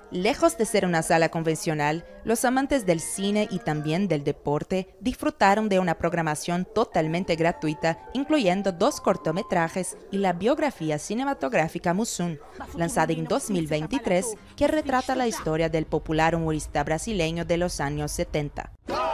Lejos de ser una sala convencional, los amantes del cine y también del deporte disfrutaron de una programación totalmente gratuita, incluyendo 2 cortometrajes y la biografía cinematográfica Mussum, lanzada en 2023, que retrata la historia del popular humorista brasileño de los años 70.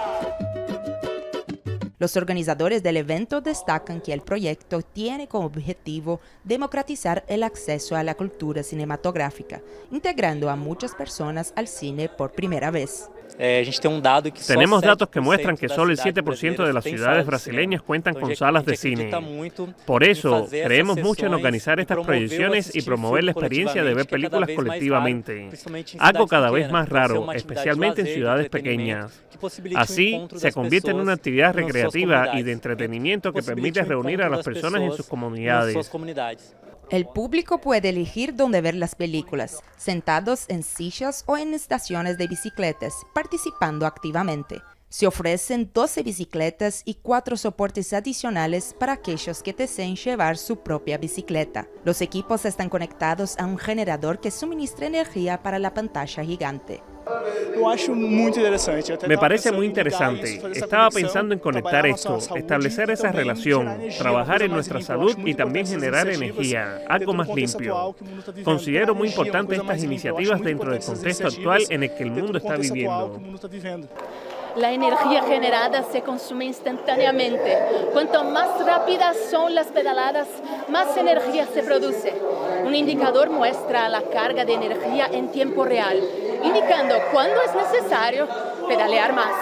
Los organizadores del evento destacan que el proyecto tiene como objetivo democratizar el acceso a la cultura cinematográfica, integrando a muchas personas al cine por primera vez. Tenemos datos que muestran que solo el 7% de las ciudades brasileñas cuentan con salas de cine. Por eso, creemos mucho en organizar estas proyecciones y promover la experiencia de ver películas colectivamente. Algo cada vez más raro, especialmente en ciudades pequeñas. Así, se convierte en una actividad recreativa y de entretenimiento que permite reunir a las personas en sus comunidades. El público puede elegir dónde ver las películas, sentados en sillas o en estaciones de bicicletas, participando activamente. Se ofrecen 12 bicicletas y 4 soportes adicionales para aquellos que deseen llevar su propia bicicleta. Los equipos están conectados a un generador que suministra energía para la pantalla gigante. Me parece muy interesante. Estaba pensando en conectar esto, establecer esa relación, trabajar en nuestra salud y también generar energía, algo más limpio. Considero muy importante estas iniciativas dentro del contexto actual en el que el mundo está viviendo. La energía generada se consume instantáneamente. Cuanto más rápidas son las pedaladas, más energía se produce. Un indicador muestra la carga de energía en tiempo real, indicando cuándo es necesario pedalear más.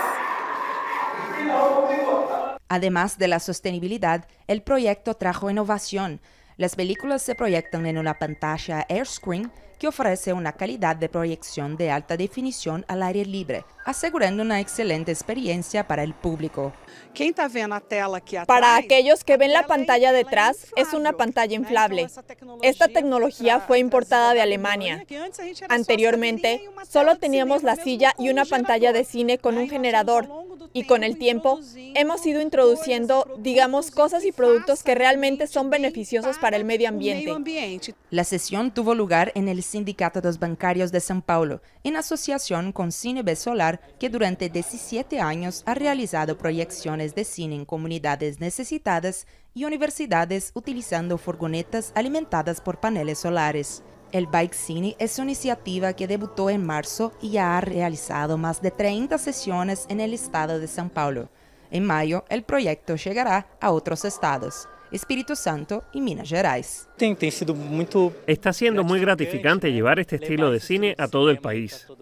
Además de la sostenibilidad, el proyecto trajo innovación. Las películas se proyectan en una pantalla AirScreen que ofrece una calidad de proyección de alta definición al aire libre, asegurando una excelente experiencia para el público. Para aquellos que ven la pantalla detrás, es una pantalla inflable. Esta tecnología fue importada de Alemania. Anteriormente, solo teníamos la silla y una pantalla de cine con un generador, y con el tiempo hemos ido introduciendo, digamos, cosas y productos que realmente son beneficiosos para el medio ambiente. La sesión tuvo lugar en el Sindicato dos Bancarios de São Paulo, en asociación con Cine B Solar, que durante 17 años ha realizado proyecciones de cine en comunidades necesitadas y universidades utilizando furgonetas alimentadas por paneles solares. El Bike Cine es una iniciativa que debutó en marzo y ya ha realizado más de 30 sesiones en el estado de São Paulo. En mayo, el proyecto llegará a otros estados, Espíritu Santo y Minas Gerais. Está siendo muy gratificante llevar este estilo de cine a todo el país.